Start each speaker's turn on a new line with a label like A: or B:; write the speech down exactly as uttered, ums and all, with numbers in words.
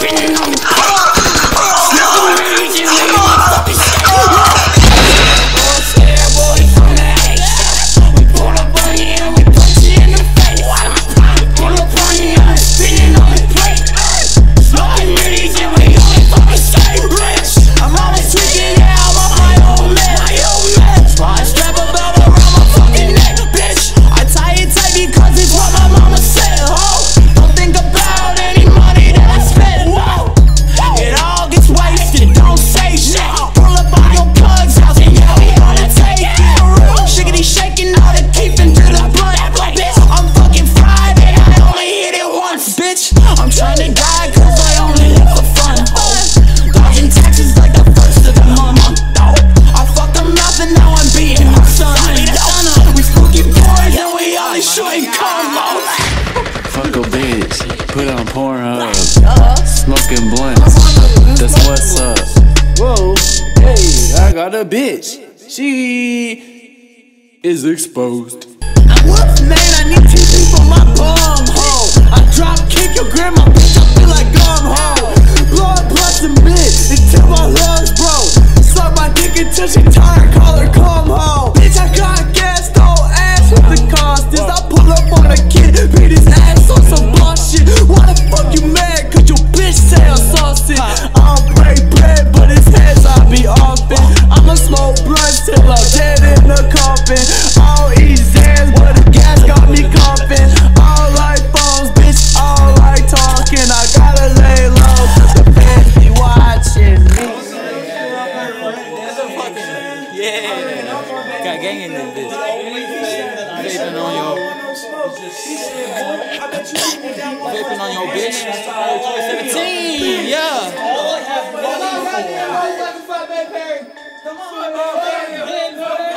A: spinning on the clock. Smoking weed and we fucking stay. Boy, scared boy from the H. We pull up on you and we punch you in the face. Pull up on you and we spinning on the plate. Smoking weed and we only fucking stay rich. I'm always tweaking, yeah, I'm on my own man. My own man. Why strap a belt around my fucking neck, bitch? I tie it tight because it's what my mama said, ho. Don't think about any money that I spent, whoa. It all gets wasted, don't say shit. Pull up on your plug's house and yeah, we gonna take it. Shiggity shaking all the keep into the blood, bitch. I'm fucking Friday, I only hit it once, bitch. I'm trying to die cause I only live for fun, ho. Dodging taxes like the first of the month, though. I fucked them up and now I'm beating my son. We spooky boys and we only shooting combos.
B: Fuck a bitch, put on Pornhub, smoking blunts, that's what's up. Whoa, hey, I got a bitch, she is exposed.
C: Whoops, man, I need T V for my bum hole. I drop kick your grandma, bitch, I feel like gum hole. Blood plus a minute until my lungs broke. Suck my dick until she tired, call her come home. Bitch, I got gas, don't ask what the cost is. I pull up on a kid, beat his ass on some bullshit. Why the fuck you mad? Cause your bitch say I'm saucy. I don't break bread, but his heads I be offin'. I'ma smoke blunts till I'm dead in the coffin. I'll eat Zans, but the gas got me coughing. All like phones, bitch, all like talking. I gotta lay low, cause the fans be watching me.
D: Yeah, got gang in this bitch. Vaping on your, vaping on your bitch. twenty seventeen, yeah. Come on,